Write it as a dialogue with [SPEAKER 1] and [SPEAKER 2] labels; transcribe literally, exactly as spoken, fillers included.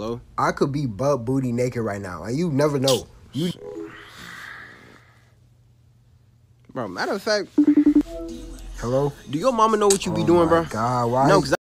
[SPEAKER 1] Hello?
[SPEAKER 2] I could be butt booty naked right now, and you never know. You.
[SPEAKER 1] Bro, matter of fact,
[SPEAKER 2] Hello?
[SPEAKER 1] do your mama know what you
[SPEAKER 2] Oh
[SPEAKER 1] be doing,
[SPEAKER 2] my
[SPEAKER 1] bro?
[SPEAKER 2] God, why?
[SPEAKER 1] No, because